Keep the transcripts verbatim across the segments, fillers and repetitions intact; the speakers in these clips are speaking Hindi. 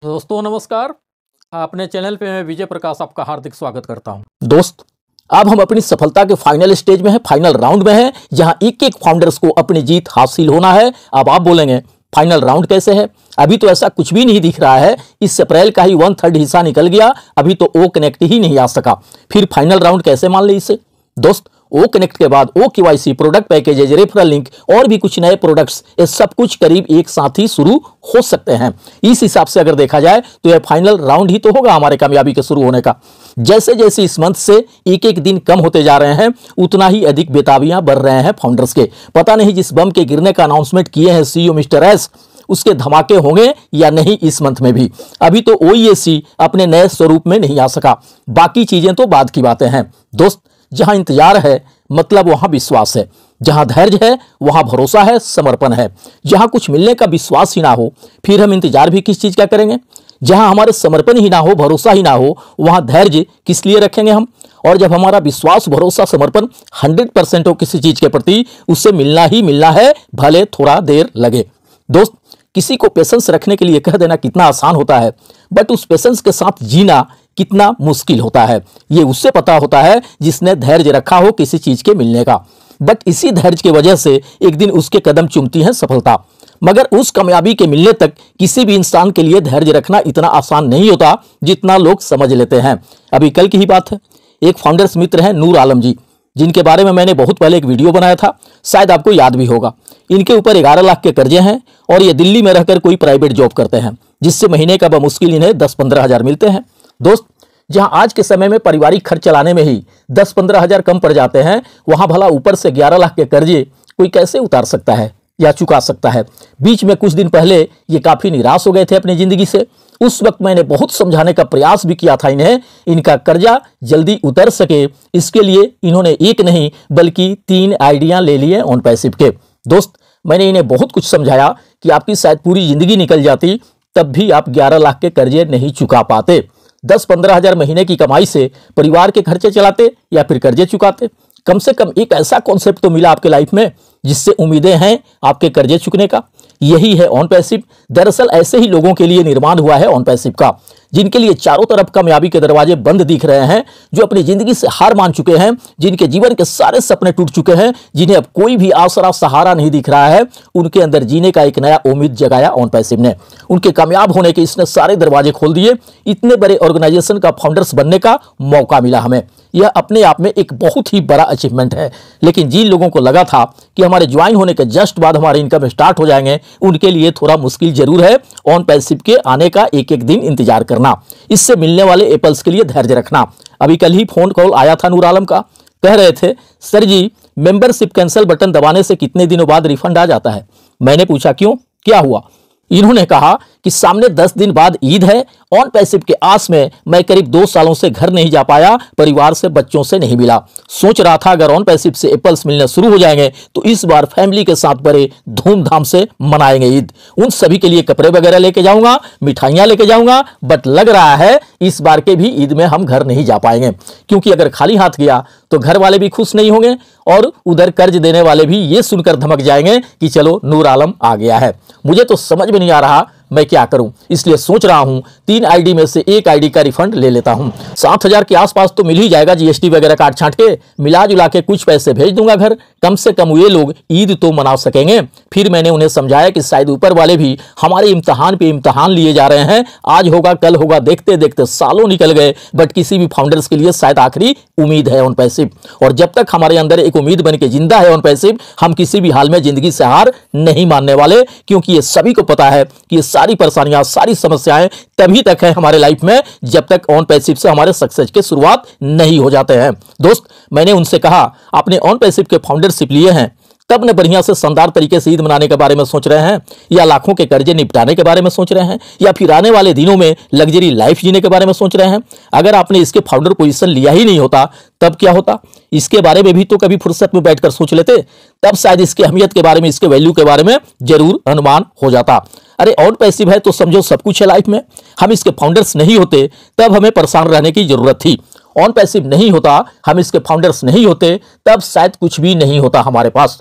दोस्तों नमस्कार। अपने चैनल पे मैं विजय प्रकाश आपका हार्दिक स्वागत करता हूं। दोस्त, अब हम अपनी सफलता के फाइनल स्टेज में हैं, फाइनल राउंड में हैं, जहां एक एक फाउंडर्स को अपनी जीत हासिल होना है। अब आप बोलेंगे फाइनल राउंड कैसे है? अभी तो ऐसा कुछ भी नहीं दिख रहा है। इस अप्रैल का ही वन थर्ड हिस्सा निकल गया, अभी तो ओ कनेक्ट ही नहीं आ सका, फिर फाइनल राउंड कैसे मान ले इसे? दोस्त, ओ कनेक्ट के बाद O KYC, product packages, referral link और भी कुछ नए प्रोडक्ट्स, ये सब कुछ करीब एक साथ ही शुरू हो सकते हैं। इस हिसाब से अगर देखा जाए तो यह फाइनल राउंड ही तो होगा हमारे कामयाबी के शुरू होने का। जैसे जैसे इस मंथ से एक एक दिन कम होते जा रहे हैं, उतना ही अधिक बेताबियां बढ़ रहे हैं फाउंडर्स के। पता नहीं जिस बम के गिरने का अनाउंसमेंट किए हैं सीईओ मिस्टर एस, उसके धमाके होंगे या नहीं इस मंथ में भी। अभी तो ओईएसी अपने नए स्वरूप में नहीं आ सका, बाकी चीजें तो बाद की बातें हैं। दोस्त, जहां इंतजार है मतलब वहां विश्वास है, जहां धैर्य है वहां भरोसा है, समर्पण है। जहां कुछ मिलने का विश्वास ही ना हो, फिर हम इंतजार भी किस चीज का करेंगे? जहां हमारे समर्पण ही ना हो, भरोसा ही ना हो, वहां धैर्य किस लिए रखेंगे हम? और जब हमारा विश्वास, भरोसा, समर्पण हंड्रेड परसेंट हो किसी चीज के प्रति, उससे मिलना ही मिलना है, भले थोड़ा देर लगे। दोस्त, किसी को पेशेंस रखने के लिए कह देना कितना आसान होता है, बट उस पेशेंस के साथ जीना कितना मुश्किल होता है, ये उससे पता होता है जिसने धैर्य रखा हो किसी चीज के मिलने का। बट इसी धैर्य की वजह से एक दिन उसके कदम चूमती है सफलता। मगर उस कामयाबी के मिलने तक किसी भी इंसान के लिए धैर्य रखना इतना आसान नहीं होता जितना लोग समझ लेते हैं। अभी कल की ही बात है, एक फाउंडर्स मित्र हैं नूर आलम जी, जिनके बारे में मैंने बहुत पहले एक वीडियो बनाया था, शायद आपको याद भी होगा। इनके ऊपर ग्यारह लाख के कर्जे हैं और ये दिल्ली में रहकर कोई प्राइवेट जॉब करते हैं, जिससे महीने का बमुश्किल इन्हें दस पंद्रह हजार मिलते हैं। दोस्त, जहां आज के समय में पारिवारिक खर्च चलाने में ही दस पंद्रह हजार कम पड़ जाते हैं, वहां भला ऊपर से ग्यारह लाख के कर्जे कोई कैसे उतार सकता है या चुका सकता है? बीच में कुछ दिन पहले ये काफी निराश हो गए थे अपनी जिंदगी से। उस वक्त मैंने बहुत समझाने का प्रयास भी किया था इन्हें, इनका कर्जा जल्दी उतर सके, इसके लिए इन्होंने एक नहीं बल्कि तीन आइडिया ले लिए ऑन पैसिव के। दोस्त, मैंने इन्हें बहुत कुछ समझाया कि आपकी शायद पूरी जिंदगी निकल जाती, तब भी आप ग्यारह लाख के कर्जे नहीं चुका पाते। दस पंद्रह हजार महीने की कमाई से परिवार के खर्चे चलाते या फिर कर्जे चुकाते। कम से कम एक ऐसा कॉन्सेप्ट तो मिला आपके लाइफ में जिससे उम्मीदें हैं आपके कर्जे चुकने का। यही है ऑन पैसिव। दरअसल ऐसे ही लोगों के लिए निर्माण हुआ है ऑन पैसिव का, जिनके लिए चारों तरफ कामयाबी के दरवाजे बंद दिख रहे हैं, जो अपनी जिंदगी से हार मान चुके हैं, जिनके जीवन के सारे सपने टूट चुके हैं, जिन्हें अब कोई भी आसरा सहारा नहीं दिख रहा है, उनके अंदर जीने का एक नया उम्मीद जगाया ऑन पैसिव ने। उनके कामयाब होने के इसने सारे दरवाजे खोल दिए। इतने बड़े ऑर्गेनाइजेशन का फाउंडर्स बनने का मौका मिला हमें। यह अपने आप में एक बहुत ही बड़ा अचीवमेंट है। लेकिन जिन लोगों को लगा था कि हमारे ज्वाइन होने के जस्ट बाद हमारे इनकम स्टार्ट हो जाएंगे, उनके लिए थोड़ा मुश्किल जरूर है ऑन पैसिव के आने का एक एक दिन इंतजार करना, इससे मिलने वाले एप्पल्स के लिए धैर्य रखना। अभी कल ही फोन कॉल आया था नूर आलम का, कह रहे थे sir ji membership cancel button दबाने से कितने दिनों बाद रिफंड आ जाता है। मैंने पूछा क्यों, क्या हुआ? इन्होंने कहा कि सामने दस दिन बाद ईद है, ऑन पैसिव के आस में मैं करीब दो सालों से घर नहीं जा पाया, परिवार से, बच्चों से नहीं मिला। सोच रहा था अगर ऑन पैसिव से एप्पल्स मिलने शुरू हो जाएंगे तो इस बार फैमिली के साथ बड़े धूमधाम से मनाएंगे ईद। उन सभी के लिए कपड़े वगैरह लेके जाऊंगा, मिठाइयां लेके जाऊंगा, बट लग रहा है इस बार के भी ईद में हम घर नहीं जा पाएंगे, क्योंकि अगर खाली हाथ गया तो घर वाले भी खुश नहीं होंगे और उधर कर्ज देने वाले भी ये सुनकर धमक जाएंगे कि चलो नूर आलम आ गया है। मुझे तो समझ में नहीं आ रहा मैं क्या करूं, इसलिए सोच रहा हूं तीन आईडी में से एक आईडी का रिफंड ले लेता हूं। सात हजार के आसपास तो मिल ही जाएगा, जीएसटी वगैरह काट छांट के मिला जुला के कुछ पैसे भेज दूंगा घर, कम से कम ये लोग ईद तो मना सकेंगे। फिर मैंने उन्हें समझाया कि शायद ऊपर वाले भी हमारे इम्तहान पे इम्तहान लिए जा रहे हैं, आज होगा कल होगा, देखते देखते सालों निकल गए, बट किसी भी फाउंडर्स के लिए शायद आखिरी उम्मीद है ऑन पैसिव। और जब तक हमारे अंदर एक उम्मीद बन के जिंदा है ऑन पैसिव, हम किसी भी हाल में जिंदगी से हार नहीं मानने वाले, क्योंकि ये सभी को पता है कि ये सारी परेशानियां, सारी समस्याएं तभी तक है हमारे लाइफ में जब तक ऑन पैसिव से हमारे सक्सेस की शुरुआत नहीं हो जाते हैं। दोस्त, मैंने उनसे कहा आपने ऑन पैसिव के फाउंडरशिप लिए हैं, तब न बढ़िया से शानदार तरीके से ईद मनाने के बारे में सोच रहे हैं, या लाखों के कर्जे निपटाने के बारे में सोच रहे हैं, या फिर आने वाले दिनों में लग्जरी लाइफ जीने के बारे में सोच रहे हैं? अगर आपने इसके फाउंडर पोजीशन लिया ही नहीं होता तब क्या होता? इसके बारे में भी तो कभी फुर्सत में बैठकर सोच लेते, तब शायद इसकी अहमियत के बारे में, इसके वैल्यू के बारे में जरूर अनुमान हो जाता। अरे ऑन पैसिव है तो समझो सब कुछ है लाइफ में। हम इसके फाउंडर्स नहीं होते तब हमें परेशान रहने की जरूरत थी। ऑन पैसिव नहीं होता, हम इसके फाउंडर्स नहीं होते, तब शायद कुछ भी नहीं होता हमारे पास।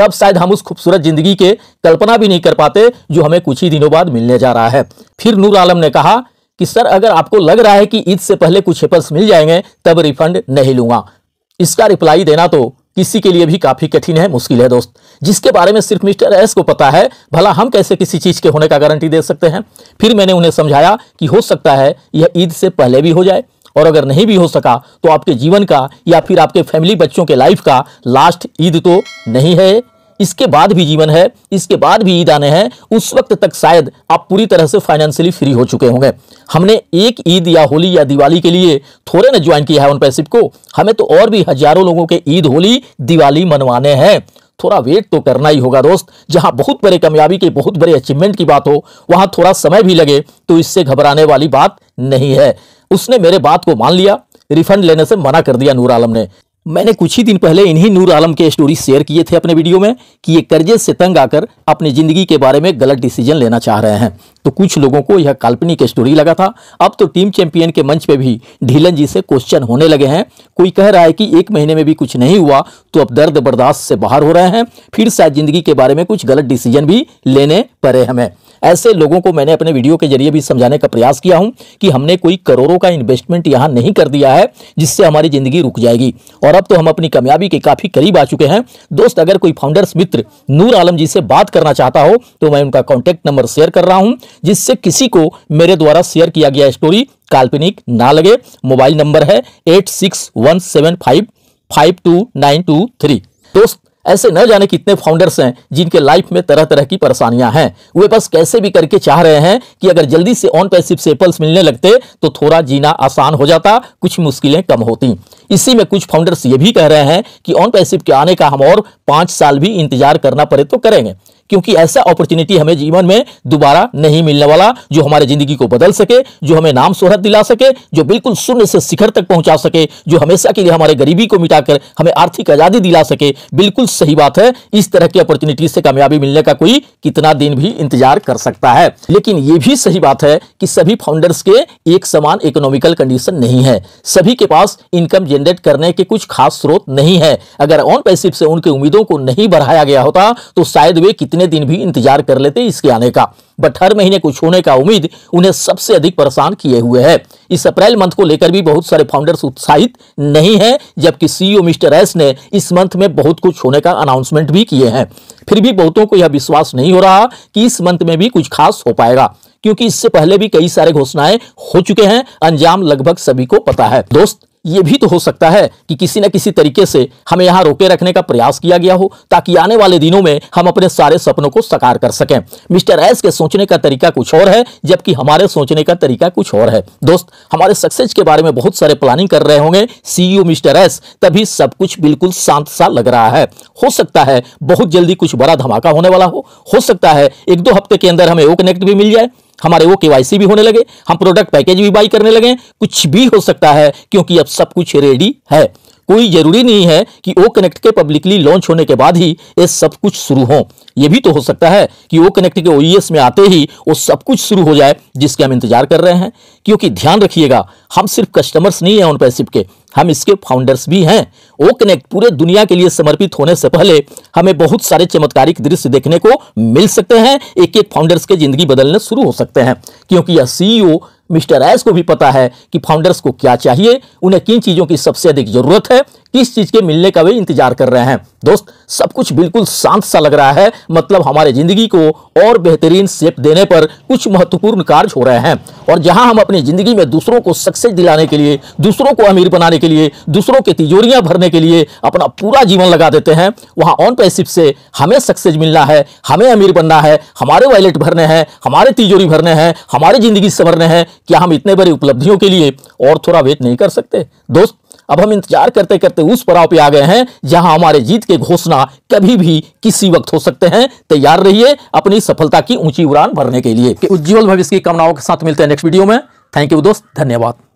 तब शायद हम उस खूबसूरत जिंदगी के कल्पना भी नहीं कर पाते जो हमें कुछ ही दिनों बाद मिलने जा रहा है। फिर नूर आलम ने कहा कि सर, अगर आपको लग रहा है कि ईद से पहले कुछ एप्पल्स मिल जाएंगे तब रिफंड नहीं लूंगा। इसका रिप्लाई देना तो किसी के लिए भी काफी कठिन है, मुश्किल है दोस्त। जिसके बारे में सिर्फ मिस्टर एस को पता है, भला हम कैसे किसी चीज के होने का गारंटी दे सकते हैं। फिर मैंने उन्हें समझाया कि हो सकता है यह ईद से पहले भी हो जाए, और अगर नहीं भी हो सका तो आपके जीवन का या फिर आपके फैमिली बच्चों के लाइफ का लास्ट ईद तो नहीं है। इसके बाद भी जीवन है, इसके बाद भी ईद आने हैं। उस वक्त तक शायद आप पूरी तरह से फाइनेंशियली फ्री हो चुके होंगे। हमने एक ईद या होली या दिवाली के लिए थोड़े न ज्वाइन किया है ऑन पैसिव को, हमें तो और भी हजारों लोगों के ईद होली दिवाली मनवाने हैं। थोड़ा वेट तो करना ही होगा दोस्त। जहां बहुत बड़े कामयाबी के, बहुत बड़े अचीवमेंट की बात हो, वहां थोड़ा समय भी लगे तो इससे घबराने वाली बात नहीं है। उसने मेरे बात को मान लिया, रिफंड लेने से मना कर दिया नूर आलम ने। मैंने कुछ ही दिन पहले इन्हीं नूर आलम के स्टोरी शेयर किए थे अपने वीडियो में कि ये कर्जे से तंग आकर अपनी जिंदगी के बारे में गलत डिसीजन लेना चाह रहे हैं। तो कुछ लोगों को यह काल्पनिक स्टोरी लगा था। अब तो टीम चैंपियन के मंच पे भी ढीलन जी से क्वेश्चन होने लगे हैं। कोई कह रहा है कि एक महीने में भी कुछ नहीं हुआ तो अब दर्द बर्दाश्त से बाहर हो रहे हैं, फिर शायद जिंदगी के बारे में कुछ गलत डिसीजन भी लेने पड़े हमें। ऐसे लोगों को मैंने अपने वीडियो के जरिए भी समझाने का प्रयास किया हूं कि हमने कोई करोड़ों का इन्वेस्टमेंट यहां नहीं कर दिया है जिससे हमारी जिंदगी रुक जाएगी, और अब तो हम अपनी कामयाबी के काफी करीब आ चुके हैं। दोस्त, अगर कोई फाउंडर्स मित्र नूर आलम जी से बात करना चाहता हो तो मैं उनका कॉन्टैक्ट नंबर शेयर कर रहा हूं, जिससे किसी को मेरे द्वारा शेयर किया गया स्टोरी काल्पनिक ना लगे। मोबाइल नंबर है eight six one seven five five two nine two three. दोस्त, ऐसे न जाने कितने फाउंडर्स हैं जिनके लाइफ में तरह तरह की परेशानियां हैं। वे बस कैसे भी करके चाह रहे हैं कि अगर जल्दी से ऑन पैसिव से एप्पल्स मिलने लगते तो थोड़ा जीना आसान हो जाता, कुछ मुश्किलें कम होती। इसी में कुछ फाउंडर्स ये भी कह रहे हैं कि ऑन पैसिव के आने का हम और पांच साल भी इंतजार करना पड़े तो करेंगे, क्योंकि ऐसा अपॉर्चुनिटी हमें जीवन में दोबारा नहीं मिलने वाला जो हमारे जिंदगी को बदल सके, जो हमें नाम शोहरत दिला सके, जो बिल्कुल शून्य से शिखर तक पहुंचा सके, जो हमेशा के लिए हमारे गरीबी को मिटाकर हमें आर्थिक आजादी दिला सके। बिल्कुल सही बात है, इस तरह की अपॉर्चुनिटी से कामयाबी मिलने का कोई कितना दिन भी इंतजार कर सकता है। लेकिन यह भी सही बात है कि सभी फाउंडर्स के एक समान इकोनॉमिकल कंडीशन नहीं है, सभी के पास इनकम जनरेट करने के कुछ खास स्रोत नहीं है। अगर ऑन पैसिव से उनकी उम्मीदों को नहीं बढ़ाया गया होता तो शायद वे कितने दिन भी इंतजार कर लेते इसके आने का। बट हर महीने कुछ होने का उम्मीद उन्हें सबसे अधिक परेशान किए हुए है। इस अप्रैल मंथ को लेकर भी बहुत सारे फाउंडर्स उत्साहित नहीं हैं, जबकि सीईओ मिस्टर एस ने इस मंथ में बहुत कुछ होने का अनाउंसमेंट भी किए हैं। फिर भी बहुतों को यह विश्वास नहीं हो रहा कि इस मंथ में भी कुछ खास हो पाएगा, क्योंकि इससे पहले भी कई सारे घोषणाएं हो चुके हैं, अंजाम लगभग सभी को पता है। दोस्त, ये भी तो हो सकता है कि किसी न किसी तरीके से हमें यहां रोके रखने का प्रयास किया गया हो, ताकि आने वाले दिनों में हम अपने सारे सपनों को साकार कर सकें। मिस्टर एस के सोचने का तरीका कुछ और है, जबकि हमारे सोचने का तरीका कुछ और है। दोस्त, हमारे सक्सेस के बारे में बहुत सारे प्लानिंग कर रहे होंगे सीईओ मिस्टर एस, तभी सब कुछ बिल्कुल शांत सा लग रहा है। हो सकता है बहुत जल्दी कुछ बड़ा धमाका होने वाला हो हो सकता है एक दो हफ्ते के अंदर हमें वो कनेक्ट भी मिल जाए, हमारे वो केवाईसी भी होने लगे, हम प्रोडक्ट पैकेज भी बाई करने लगे। कुछ भी हो सकता है, क्योंकि अब सब कुछ रेडी है। कोई जरूरी नहीं है कि ओ कनेक्ट के पब्लिकली लॉन्च होने के बाद ही ये सब कुछ शुरू हो। यह भी तो हो सकता है कि ओ कनेक्ट के ओईएस में आते ही वो सब कुछ शुरू हो जाए जिसके हम इंतजार कर रहे हैं। क्योंकि ध्यान रखिएगा, हम सिर्फ कस्टमर्स नहीं हैं ऑन पैसिव के, हम इसके फाउंडर्स भी हैं। ओ कनेक्ट पूरे दुनिया के लिए समर्पित होने से पहले हमें बहुत सारे चमत्कारिक दृश्य देखने को मिल सकते हैं। एक एक फाउंडर्स के जिंदगी बदलने शुरू हो सकते हैं, क्योंकि यह सीईओ मिस्टर एस को भी पता है कि फाउंडर्स को क्या चाहिए, उन्हें किन चीजों की सबसे अधिक जरूरत है, किस चीज के मिलने का वे इंतजार कर रहे हैं। दोस्त, सब कुछ बिल्कुल शांत सा लग रहा है, मतलब हमारे जिंदगी को और बेहतरीन शेप देने पर कुछ महत्वपूर्ण कार्य हो रहे हैं। और जहां हम अपनी जिंदगी में दूसरों को सक्सेस दिलाने के लिए, दूसरों को अमीर बनाने के लिए, दूसरों की तिजोरियां भरने के लिए अपना पूरा जीवन लगा देते हैं, वहां ऑन पैसिव से हमें सक्सेस मिलना है, हमें अमीर बनना है, हमारे वॉलेट भरने हैं, हमारे तिजोरी भरने हैं, हमारी जिंदगी संवरने हैं। क्या हम इतने बड़ी उपलब्धियों के लिए और थोड़ा वेट नहीं कर सकते? दोस्त, अब हम इंतजार करते करते उस पड़ाव पे आ गए हैं जहां हमारे जीत के घोषणा कभी भी किसी वक्त हो सकते हैं। तैयार रहिए अपनी सफलता की ऊंची उड़ान भरने के लिए। उज्जवल भविष्य की कामनाओं के साथ मिलते हैं नेक्स्ट वीडियो में। थैंक यू दोस्त, धन्यवाद।